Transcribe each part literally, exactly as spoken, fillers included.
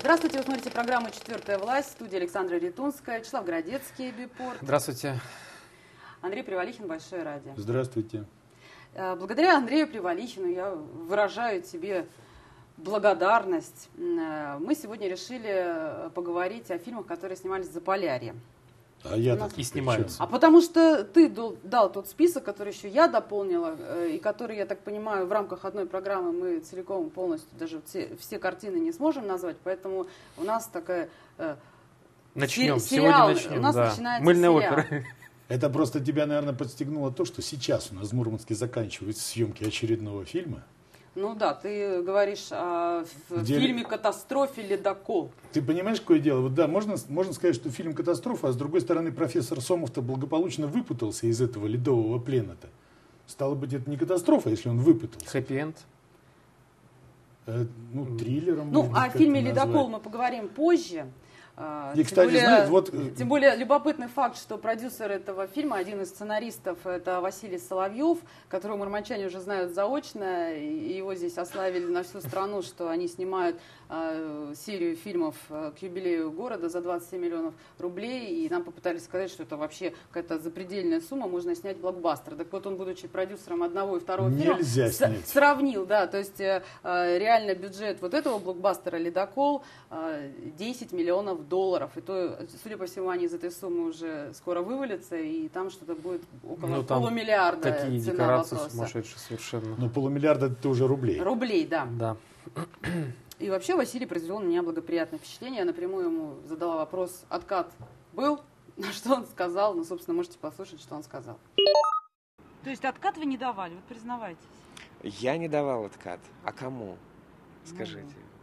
Здравствуйте, вы смотрите программу «Четвертая власть», студия Александра Ритунская, Вячеслав Градецкий, Бипорт. Здравствуйте. Андрей Привалихин, Большое радио. Здравствуйте. Благодаря Андрею Привалихину я выражаю тебе благодарность. Мы сегодня решили поговорить о фильмах, которые снимались в Заполярье. А я нас... И снимаются. А потому что ты дал тот список, который еще я дополнила, и который, я так понимаю, в рамках одной программы мы целиком, полностью, даже все, все картины не сможем назвать, поэтому у нас такая... Начнем, сериал, сегодня начнем, у нас да. начинается Мыльная сериал. опера. Это просто тебя, наверное, подстегнуло то, что сейчас у нас в Мурманске заканчиваются съемки очередного фильма. Ну да, ты говоришь о Где... фильме «Катастрофе. Ледокол». Ты понимаешь, какое дело? Вот да, можно, можно сказать, что фильм «Катастрофа», а с другой стороны, профессор Сомов-то благополучно выпутался из этого ледового плена-то. Стало быть, это не катастрофа, если он выпутался. Хэппи-энд. Э, ну, триллером. Ну, можно о фильме назвать. «Ледокол» мы поговорим позже. И, тем, кстати, более, знаете, вот... тем более любопытный факт, что продюсер этого фильма, один из сценаристов, это Василий Соловьев, которого мурманчане уже знают заочно, и его здесь ославили на всю страну, что они снимают э, серию фильмов к юбилею города за двадцать семь миллионов рублей, и нам попытались сказать, что это вообще какая-то запредельная сумма, можно снять блокбастер. Так вот, он, будучи продюсером одного и второго Нельзя фильма, с- сравнил, да, то есть э, реально бюджет вот этого блокбастера «Ледокол» э, десять миллионов долларов. И то, судя по всему, они из этой суммы уже скоро вывалятся, и там что-то будет около Ну, там полумиллиарда. такие цена декорации вопроса. сумасшедшие совершенно. Ну, полумиллиарда это уже рублей. Рублей, да. Да. И вообще Василий произвел на меня благоприятное впечатление. Я напрямую ему задала вопрос: откат был? На что он сказал? Ну, собственно, можете послушать, что он сказал. То есть откат вы не давали, вы признавайтесь? Я не давал откат. А кому? Скажите.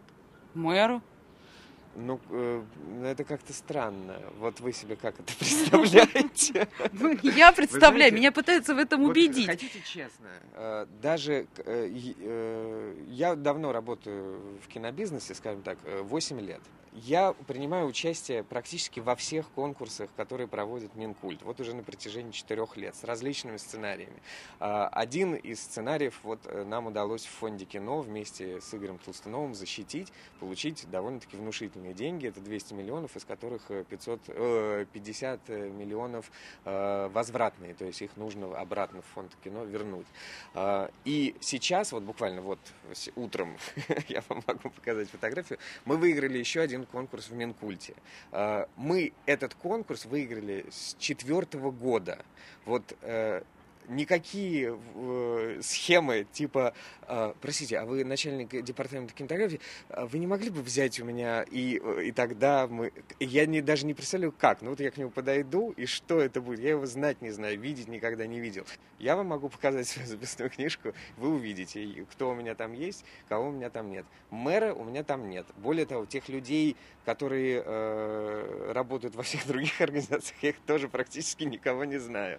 Мэру. Ну, э, это как-то странно. Вот вы себе как это представляете? Я представляю, знаете, меня пытаются в этом Вот убедить. хотите честно? Э, Даже э, и, э, я давно работаю в кинобизнесе, скажем так, э, восемь лет. Я принимаю участие практически во всех конкурсах, которые проводит Минкульт. Вот уже на протяжении четырех лет с различными сценариями. Э, Один из сценариев вот э, нам удалось в фонде кино вместе с Игорем Толстуновым защитить, получить довольно-таки внушительные деньги, это двести миллионов, из которых пятьсот, э, пятьдесят миллионов э, возвратные, то есть их нужно обратно в фонд кино вернуть. Э, и сейчас, вот буквально вот утром, я вам могу показать фотографию, мы выиграли еще один конкурс в Минкульте. Э, мы этот конкурс выиграли с четвертого года. Вот э, никакие э, схемы типа, э, простите, а вы начальник департамента кинематографии, вы не могли бы взять у меня, и, и тогда мы... Я не, даже не представляю, как. Ну вот я к нему подойду, и что это будет? Я его знать не знаю, видеть никогда не видел. Я вам могу показать свою записную книжку, вы увидите, кто у меня там есть, кого у меня там нет. Мэра у меня там нет. Более того, тех людей, которые э, работают во всех других организациях, я их тоже практически никого не знаю.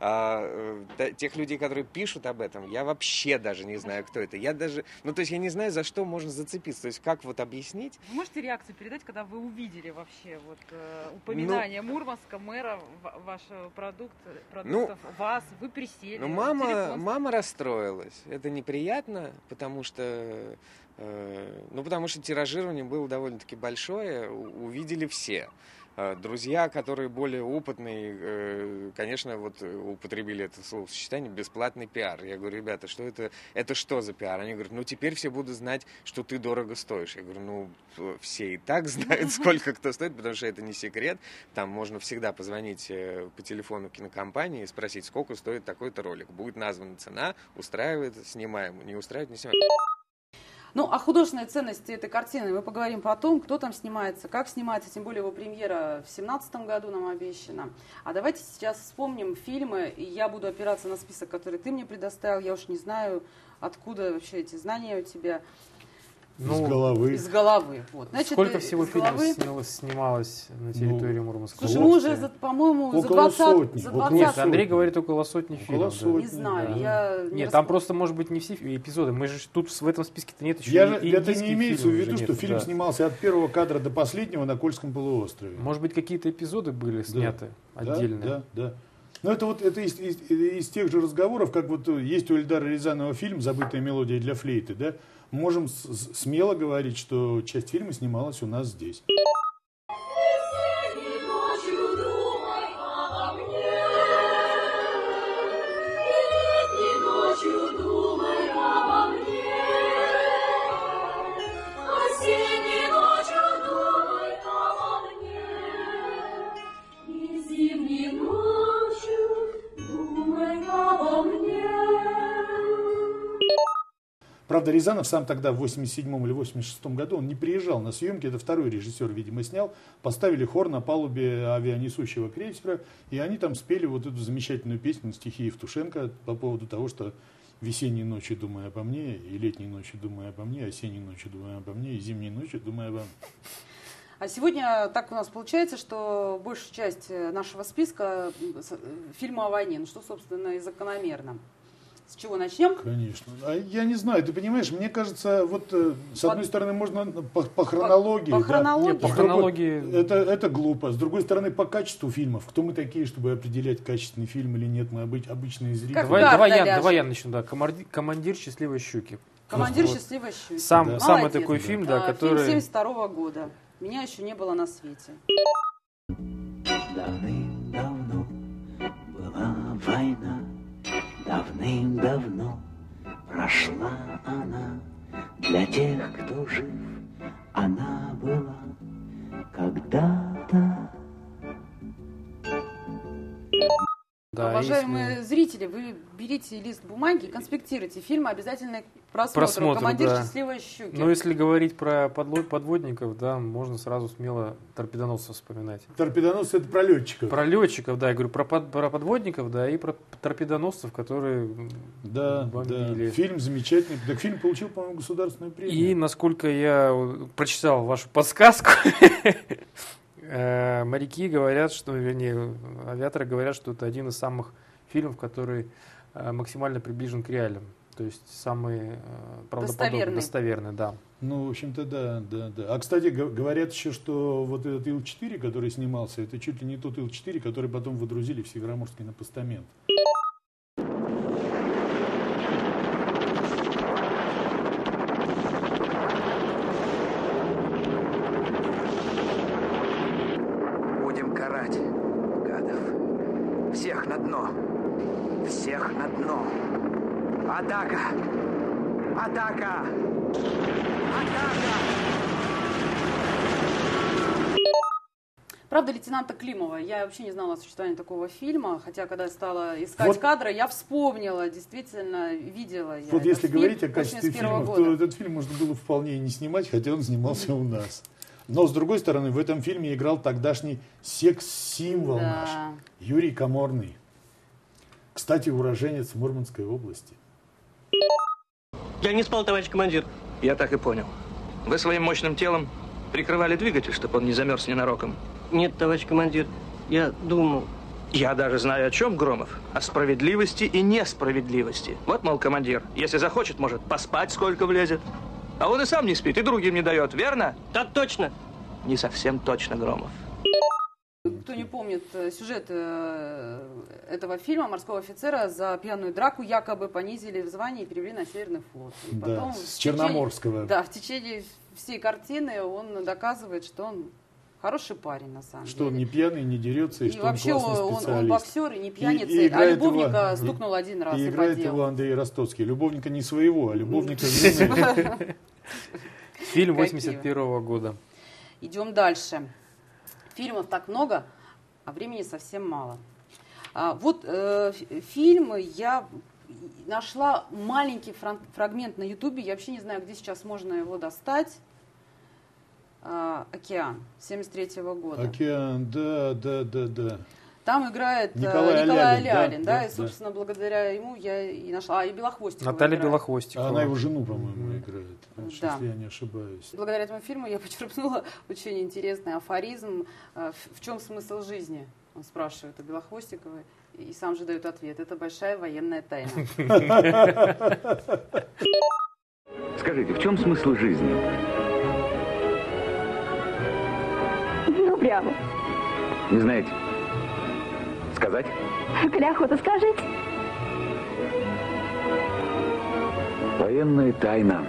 А, тех людей, которые пишут об этом, я вообще даже не знаю, кто это. Я даже, ну, то есть я не знаю, за что можно зацепиться. То есть как вот объяснить? Вы можете реакцию передать, когда вы увидели вообще вот э, упоминание ну, Мурманска, мэра, вашего продукта, продуктов, ну, вас, вы присели. Ну, мама, мама расстроилась. Это неприятно, потому что, э, ну, потому что тиражирование было довольно-таки большое, увидели все. Друзья, которые более опытные, конечно, вот употребили это словосочетание «бесплатный пиар». Я говорю: ребята, что это, это что за пиар? Они говорят: ну теперь все будут знать, что ты дорого стоишь. Я говорю: ну все и так знают, сколько кто стоит, потому что это не секрет. Там можно всегда позвонить по телефону кинокомпании и спросить, сколько стоит такой-то ролик. Будет названа цена, устраивает, снимаем, не устраивает, не снимаем. Ну, о художественной ценности этой картины мы поговорим потом, кто там снимается, как снимается, тем более его премьера в семнадцатом году нам обещана. А давайте сейчас вспомним фильмы, и я буду опираться на список, который ты мне предоставил. Я уж не знаю, откуда вообще эти знания у тебя. Ну, из головы. Из головы. Вот. Значит, сколько всего фильмов головы... снималось, снималось на территории ну, Мурманска? Слушай, мы уже, за, по-моему, за двадцать... За двадцать... Нет, Андрей говорит около сотни около фильмов. Сотни, не знаю, да. я... Нет, не там рас... просто, может быть, не все эпизоды. Мы же тут в этом списке-то нет еще. Я и, это не имеется в виду, что нет, фильм да. снимался от первого кадра до последнего на Кольском полуострове. Может быть, какие-то эпизоды были сняты да, отдельно. Да, да. Ну, это вот это из, из, из тех же разговоров, как вот есть у Эльдара Рязанова фильм «Забытая мелодия для флейты», да? Можем с, смело говорить, что часть фильма снималась у нас здесь. Правда, Рязанов сам тогда в восемьдесят седьмом или восемьдесят шестом году, он не приезжал на съемки, это второй режиссер, видимо, снял, поставили хор на палубе авианесущего крейсера, и они там спели вот эту замечательную песню на стихи Евтушенко по поводу того, что весенней ночью думая обо мне, и летней ночью думая обо мне, осенней ночью думая обо мне, и зимней ночью думая обо мне. А сегодня так у нас получается, что большая часть нашего списка фильма о войне, ну что, собственно, и закономерно. С чего начнем? Конечно. А я не знаю, ты понимаешь, мне кажется, вот с одной по, стороны можно по, по хронологии. По, по хронологии. Да, по хронологии. Это, это глупо. С другой стороны, по качеству фильмов. Кто мы такие, чтобы определять, качественный фильм или нет? Мы обыч, обычные зрители. Давай, давай, я, давай я начну. Да. Командир, командир счастливой щуки. Командир вот. счастливой щуки. Сам, да. Самый такой фильм, да, а, который... Фильм семьдесят второго года. Меня еще не было на свете. Давным-давно была война. Давным-давно прошла она. Для тех, кто жив, она была когда-то. Да, уважаемые если... зрители, вы берите лист бумаги, конспектируйте фильмы, обязательно к просмотру. Просмотр, «Командир да. счастливой щуки». Ну, если говорить про подводников, да, можно сразу смело торпедоносцев вспоминать. Торпедоносцы — это про летчиков. Про летчиков, да, я говорю, про, под, про подводников, да, и про торпедоносцев, которые да, бомбили. Да. Фильм замечательный. Так фильм получил, по-моему, государственную премию. И, насколько я прочитал вашу подсказку, моряки говорят, что, вернее, авиаторы говорят, что это один из самых фильмов, который максимально приближен к реалиям. То есть самый правдоподобный, достоверный, да. Ну, в общем-то, да, да, да. А, кстати, говорят еще, что вот этот Ил четыре, который снимался, это чуть ли не тот Ил четыре, который потом водрузили в Североморске на постамент. Всех на дно. Всех на дно. Атака! Атака! Атака! Правда лейтенанта Климова. Я вообще не знала о существовании такого фильма, хотя когда я стала искать вот, кадры, я вспомнила, действительно, видела я. Вот если фильм, говорить о качестве фильмов, года. то этот фильм можно было вполне и не снимать, хотя он снимался у нас. Но, с другой стороны, в этом фильме играл тогдашний секс-символ да. наш, Юрий Каморный. Кстати, уроженец Мурманской области. Я не спал, товарищ командир. Я так и понял. Вы своим мощным телом прикрывали двигатель, чтобы он не замерз ненароком? Нет, товарищ командир, я думал. Я даже знаю, о чем, Громов. О справедливости и несправедливости. Вот, мол, командир, если захочет, может поспать, сколько влезет. А он и сам не спит, и другим не дает, верно? Так точно. Не совсем точно, Громов. Кто не помнит сюжет этого фильма, морского офицера за пьяную драку якобы понизили в звании и перевели на Северный флот. И да, потом с Черноморского. Течение, да, в течение всей картины он доказывает, что он хороший парень, на самом что деле. Что он не пьяный, не дерется, и, и что вообще он классный специалист. Он, он боксер и не пьяница, и, и а любовника его, стукнул и, один раз. И, и играет подел. его Андрей Ростовский. Любовника не своего, а любовника жены. Фильм восемьдесят первого года. Идем дальше. Фильмов так много, а времени совсем мало. А, вот э, фильм я нашла маленький фрагмент на Ютубе. Я вообще не знаю, где сейчас можно его достать. А, «Океан» семьдесят третьего года. «Океан», да, да, да, да. Там играет Николай, Николай Алялин, Алялин, да, да, да, и, собственно, да. благодаря ему я и нашла. А, и Белохвостикова. Наталья играет. Белохвостикова. Она его жену, по-моему, играет, да. если я не ошибаюсь. Благодаря этому фильму я почерпнула очень интересный афоризм. В чем смысл жизни? Он спрашивает у Белохвостиковой, и сам же дает ответ. Это большая военная тайна. Скажите, в чем смысл жизни? Ну, прямо. Не знаете? сказать? Коли охота, скажите. Военная тайна.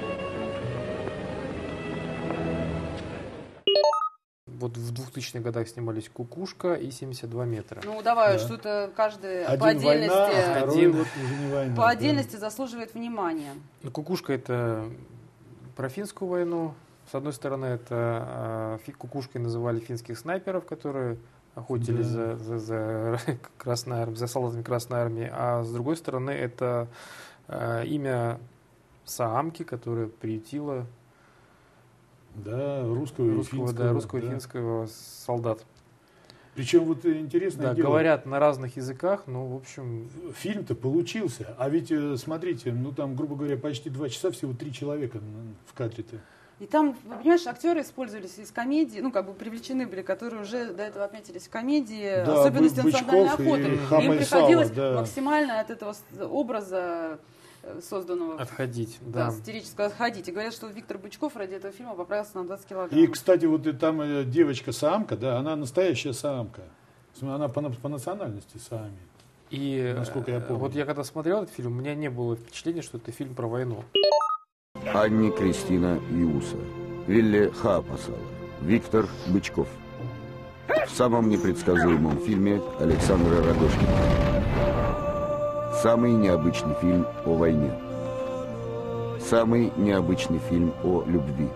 Вот в двухтысячных годах снимались «Кукушка» и «семьдесят два метра». Ну, давай, Да. что-то каждый Один по отдельности, война, а второй Один- вот уже не война. по да. отдельности заслуживает внимания. Ну, «Кукушка» — это про финскую войну. С одной стороны, это э, фи- «Кукушкой» называли финских снайперов, которые охотились Да. за, за, за, Красной Армией, за солдатами Красной Армии. А с другой стороны, это э, имя саамки, которая приютила Да, русского, и русского, финского. да, русского и да. финского солдат. Причем вот интересное Да, дело, говорят на разных языках, но, в общем, фильм-то получился. А ведь, э, смотрите, ну там, грубо говоря, почти два часа, всего три человека м, в кадре-то. И там, понимаешь, актеры использовались из комедии, ну, как бы привлечены были, которые уже до этого отметились в комедии, Да, особенности Бы- национальной Бычков и охоты. Хама Им и приходилось Сала, да. максимально от этого с- образа, э, созданного отходить. да, Да. сатирического, отходить. И говорят, что Виктор Бычков ради этого фильма поправился на двадцать килограмм. И, кстати, вот и там э, девочка-саамка, да, она настоящая саамка. Она по, на- по национальности саами. И Насколько я э, помню. вот я когда смотрел этот фильм, у меня не было впечатления, что это фильм про войну. Анни Кристина Иуса, Вилли Хаапасала, Виктор Бычков. В самом непредсказуемом фильме Александра Радошкина. Самый необычный фильм о войне. Самый необычный фильм о любви.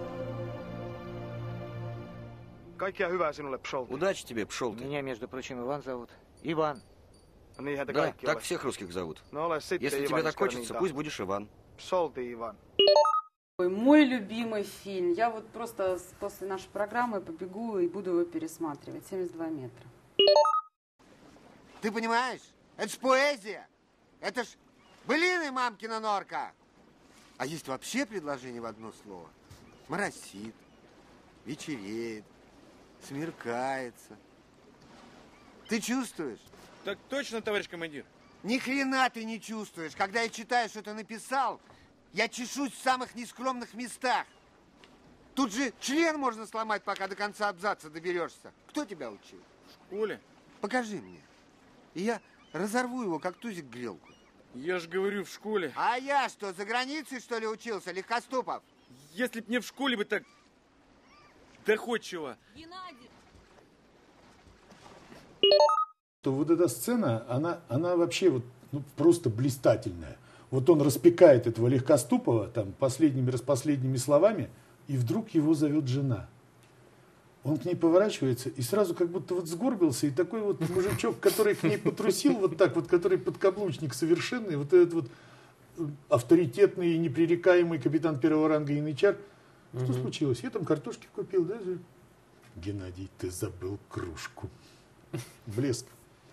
Удачи тебе, пшел ты. Меня, между прочим, Иван зовут. Иван. Да, так всех русских зовут. Если тебе так хочется, пусть будешь Иван. Ой, мой любимый фильм. Я вот просто с- после нашей программы побегу и буду его пересматривать. семьдесят два метра. Ты понимаешь? Это ж поэзия. Это ж былины мамкина норка. А есть вообще предложение в одно слово. Моросит, вечереет, смеркается. Ты чувствуешь? Так точно, товарищ командир. Ни хрена ты не чувствуешь. Когда я читаю, что ты написал, я чешусь в самых нескромных местах. Тут же член можно сломать, пока до конца абзаца доберешься. Кто тебя учил? В школе. Покажи мне. И я разорву его, как тузик грелку. Я же говорю, в школе. А я что, за границей, что ли, учился, Легкоступов? Если б не в школе бы так доходчиво. То вот эта сцена, она, она вообще вот, ну, просто блистательная. Вот он распекает этого Легкоступова там последними, распоследними словами, и вдруг его зовет жена. Он к ней поворачивается и сразу как будто вот сгорбился, и такой вот мужичок, который к ней потрусил вот так вот, который подкаблучник совершенный, вот этот вот авторитетный и непререкаемый капитан первого ранга янычар. Что Мгм. случилось? Я там картошки купил, да? же? Геннадий, ты забыл кружку. Блеск.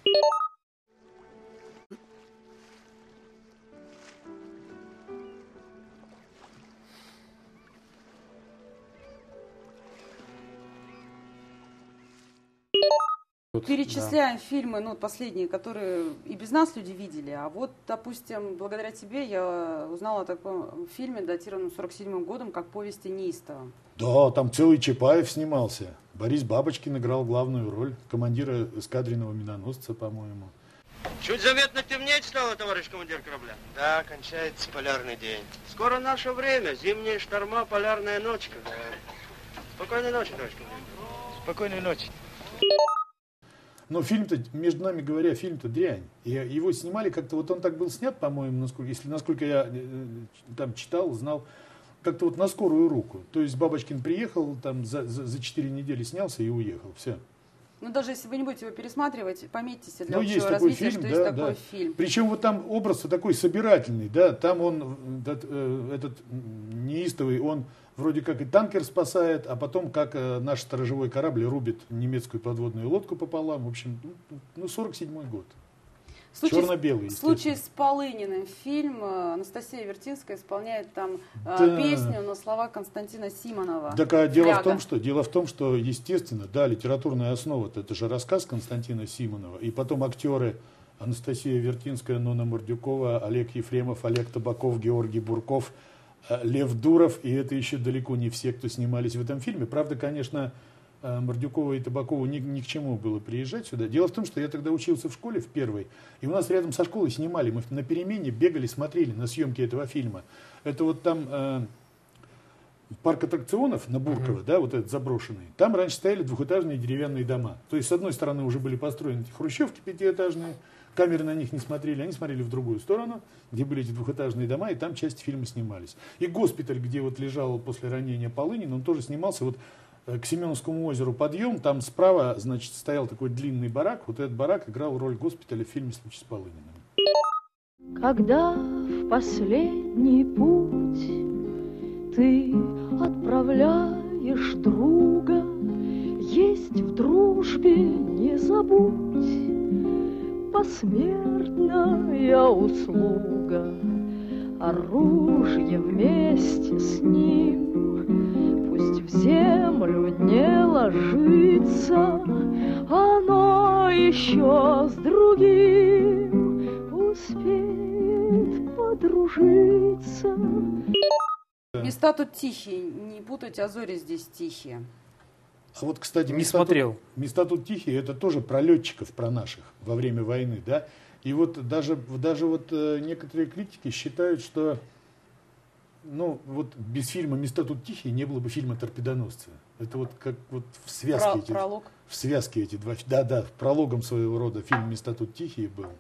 Перечисляем фильмы, ну, последние, которые и без нас люди видели. А вот, допустим, благодаря тебе я узнала о таком фильме, датированном сорок седьмым годом, как «Повести неистова». Да, там целый Чапаев снимался. Борис Бабочкин играл главную роль командира эскадренного миноносца, по-моему. Чуть заметно темнеть стало, товарищ командир корабля. Да, кончается полярный день. Скоро наше время. Зимние шторма, полярная ночка. Да. Спокойной ночи, товарищ командир. Спокойной ночи. Но фильм-то, между нами говоря, фильм-то дрянь. И его снимали как-то, вот он так был снят, по-моему, насколько, если насколько я э, там читал, знал, как-то вот на скорую руку. То есть Бабочкин приехал, там за, за, за четыре недели снялся и уехал. Все. Ну, даже если вы не будете его пересматривать, пометьте себе для Ну, общего есть такой развития, фильм, что да, есть да. такой фильм. Причем вот там образ такой собирательный, да, там он, этот, э, этот неистовый, он вроде как и танкер спасает, а потом как э, наш сторожевой корабль рубит немецкую подводную лодку пополам. В общем, ну, ну сорок седьмой год. Случай, Черно-белый, в случае с Полыниным фильм э, Анастасия Вертинская исполняет там э, Да. песню на слова Константина Симонова. Так а дело «Фляга». в том, что дело в том, что естественно, да, литературная основа, это же рассказ Константина Симонова, и потом актеры Анастасия Вертинская, Нонна Мордюкова, Олег Ефремов, Олег Табаков, Георгий Бурков, э, Лев Дуров, и это еще далеко не все, кто снимались в этом фильме. Правда, конечно, Мордюкову и Табакову ни, ни к чему было приезжать сюда. Дело в том, что я тогда учился в школе в первой, и у нас рядом со школой снимали. Мы на перемене бегали, смотрели на съемки этого фильма. Это вот там э, парк аттракционов на Бурково, mm-hmm. да, вот этот заброшенный. Там раньше стояли двухэтажные деревянные дома. То есть, с одной стороны, уже были построены эти хрущевки пятиэтажные, камеры на них не смотрели, они смотрели в другую сторону, где были эти двухэтажные дома, и там части фильма снимались. И госпиталь, где вот лежал после ранения Полынин, он тоже снимался вот к Семеновскому озеру подъем, там справа, значит, стоял такой длинный барак, вот этот барак играл роль госпиталя в фильме «Случай с Полыниным». Когда в последний путь ты отправляешь друга, есть в дружбе не забудь посмертная услуга, оружие вместе с ним, пусть в землю не ложится, оно еще с другим успеет подружиться. Места тут тихие, не путать, а зори здесь тихие. А вот, кстати, не места смотрел. Тут, места тут тихие, это тоже про летчиков, про наших во время войны, да. И вот даже, даже вот э, некоторые критики считают, что ну, вот без фильма «Места тут тихие» не было бы фильма «Торпедоносцы». Это вот как вот в связке, Про, эти, пролог. в связке эти два. Да, да, прологом своего рода фильм «Места тут тихие» был.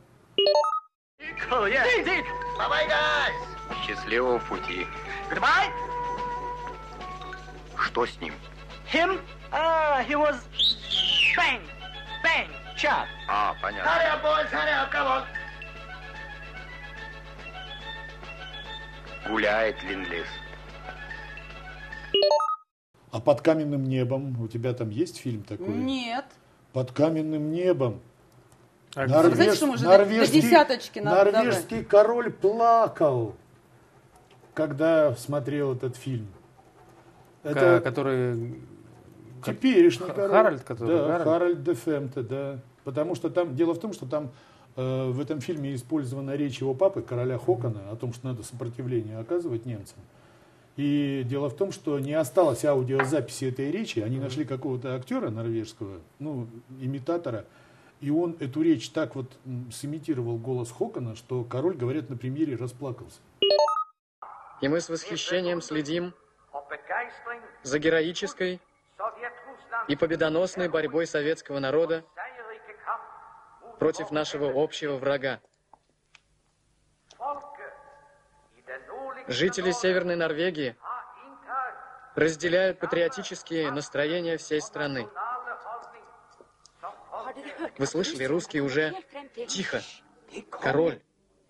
Счастливого пути. Что с ним? Him? Ah, he was bang, bang, shot. А, понятно. Hurry up, boys, hurry up, come on. Гуляет Лин-Лис. А «Под каменным небом» у тебя там есть фильм такой? Нет. «Под каменным небом». А Норвеж... знаете, что мы уже норвежский... до десяточки надо Норвежский король плакал, когда смотрел этот фильм. Это... Который... Теперешний король. Харальд, который... Да, Харальд, Харальд де Фемте, да. Потому что там, дело в том, что там э, в этом фильме использована речь его папы, короля Хокона, о том, что надо сопротивление оказывать немцам. И дело в том, что не осталось аудиозаписи этой речи, они нашли какого-то актера норвежского, ну, имитатора, и он эту речь так вот сымитировал голос Хокона, что король, говорят, на премьере расплакался. И мы с восхищением следим за героической и победоносной борьбой советского народа против нашего общего врага. Жители Северной Норвегии разделяют патриотические настроения всей страны. Вы слышали, русские уже тихо. Король.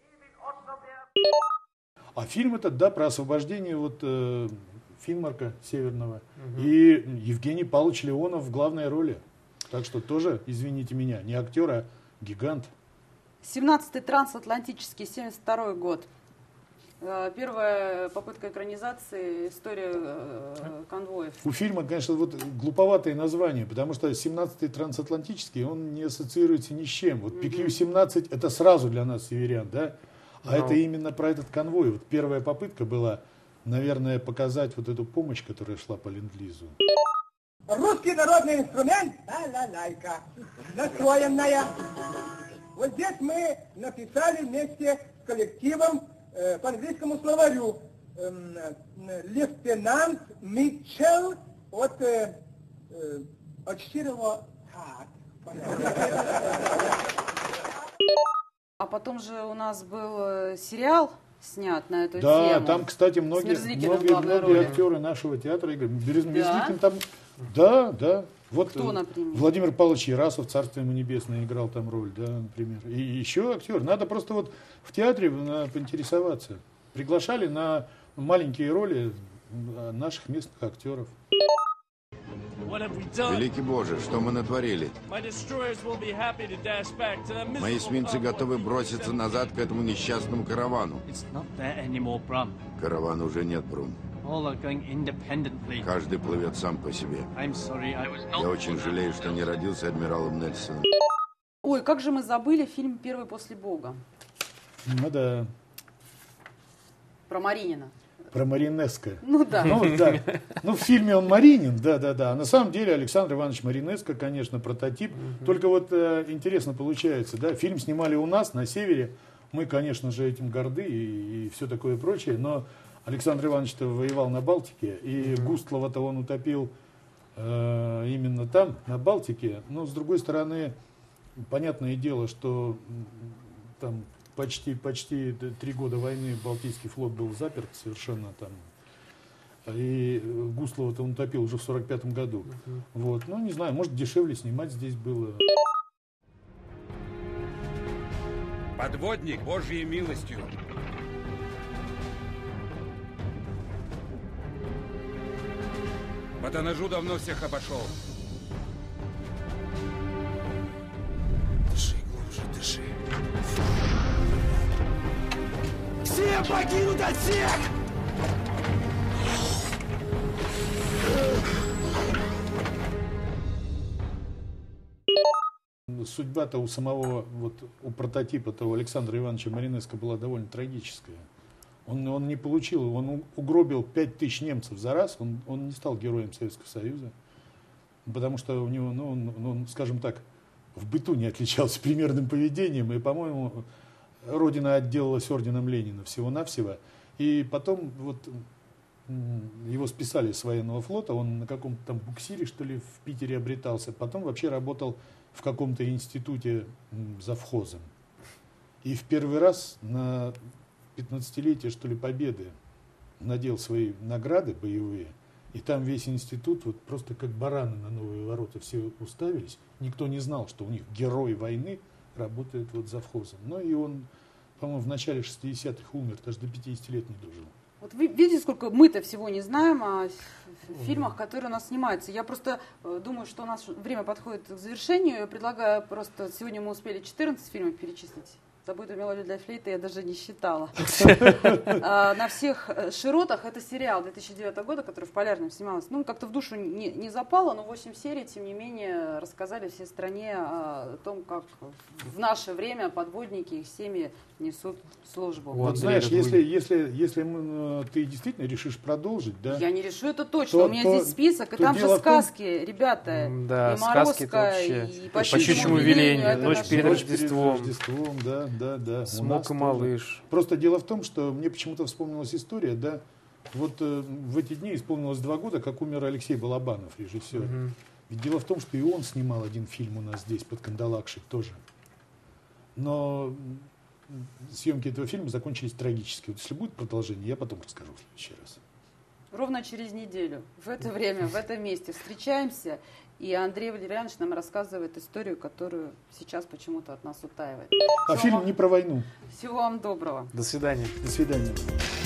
А фильм этот, да, про освобождение вот э, Финмарка Северного. Угу. И Евгений Павлович Леонов в главной роли. Так что тоже, извините меня, не актер, а гигант. семнадцатый трансатлантический, семьдесят второй год. Первая попытка экранизации истории э, конвоев. У фильма, конечно, вот глуповатое название, потому что семнадцатый трансатлантический, он не ассоциируется ни с чем. Вот пи кью семнадцать это сразу для нас северян, да? А Но... это именно про этот конвой. Вот первая попытка была, наверное, показать вот эту помощь, которая шла по Ленд-Лизу. Русский народный инструмент балалайка, настроенная. Вот здесь мы написали вместе с коллективом э, по английскому словарю э, э, лейтенант Митчелл от э, э, от четырех хат. А потом же у нас был сериал снят на эту да, тему. Да, там, кстати, многие, многие, многие актеры нашего театра играли. Березникин да? там... Да, да. Вот кто, например? Владимир Павлович Ярасов, царство ему небесное, играл там роль, да, например. И еще актер. Надо просто вот в театре поинтересоваться. Приглашали на маленькие роли наших местных актеров. Великий Боже, что мы натворили? Мои эсминцы готовы броситься назад к этому несчастному каравану. Каравана уже нет, Брун. Каждый плывет сам по себе. Я очень жалею, что не родился адмиралом Нельсоном. Ой, как же мы забыли фильм «Первый после Бога». Ну да. Про Маринина. Про Маринеско. Ну да. Ну, да. Ну, в фильме он Маринин, да-да-да. А на самом деле Александр Иванович Маринеско, конечно, прототип. Угу. Только вот э, интересно получается, да, фильм снимали у нас, на севере. Мы, конечно же, этим горды и, и все такое прочее. Но Александр Иванович-то воевал на Балтике. И угу. Густлова-то он утопил э, именно там, на Балтике. Но, с другой стороны, понятное дело, что там... Почти, почти три года войны Балтийский флот был заперт совершенно там. И Густлова-то он утопил уже в сорок пятом году. Uh-huh. Вот. Ну, не знаю, может, дешевле снимать здесь было. Подводник Божьей милостью. Батанажу давно всех обошел. Дыши глубже, дыши. Все покинут отсек! Судьба-то у самого, вот у прототипа того Александра Ивановича Маринеско была довольно трагическая. Он, он не получил, он угробил пять тысяч немцев за раз, он, он не стал героем Советского Союза, потому что у него, ну, он, он, скажем так, в быту не отличался примерным поведением, и, по-моему, Родина отделалась орденом Ленина всего-навсего. И потом вот его списали с военного флота, он на каком-то там буксире, что ли, в Питере обретался. Потом вообще работал в каком-то институте завхозом. И в первый раз на пятнадцатилетие, что ли, Победы надел свои награды боевые. И там весь институт вот просто как бараны на новые ворота все уставились. Никто не знал, что у них герой войны работает вот завхозом. Ну и он, по-моему, в начале шестидесятых умер, даже до пятидесяти лет не дожил. Вот вы видите, сколько мы-то всего не знаем о фильмах, которые у нас снимаются. Я просто думаю, что у нас время подходит к завершению. Я предлагаю просто, сегодня мы успели четырнадцать фильмов перечислить. «Забытую мелодию для флейты» я даже не считала. На всех широтах это сериал две тысячи девятого года, который в Полярном снимался. Ну, как-то в душу не, не запало, но восемь серий, тем не менее, рассказали всей стране о том, как в наше время подводники и их семьи несут службу. Вот, вот знаешь, если, если, если мы, ты действительно решишь продолжить, да? Я не решу, это точно. То, У меня то, здесь список, и там же сказки, том... ребята. Да, и сказки это вообще. И «По щучьему велению», «Ночь перед Рождеством». Рождеством, да, да, да. «Смок и малыш». Просто дело в том, что мне почему-то вспомнилась история, да, вот э, в эти дни исполнилось два года, как умер Алексей Балабанов, режиссер. Угу. Ведь дело в том, что и он снимал один фильм у нас здесь, под Кандалакшей, тоже. Но съемки этого фильма закончились трагически. Вот если будет продолжение, я потом расскажу в следующий раз. Ровно через неделю, в это время, в этом месте встречаемся, и Андрей Валерьянович нам рассказывает историю, которую сейчас почему-то от нас утаивает. А всего фильм вам... не про войну. Всего вам доброго. До свидания. До свидания.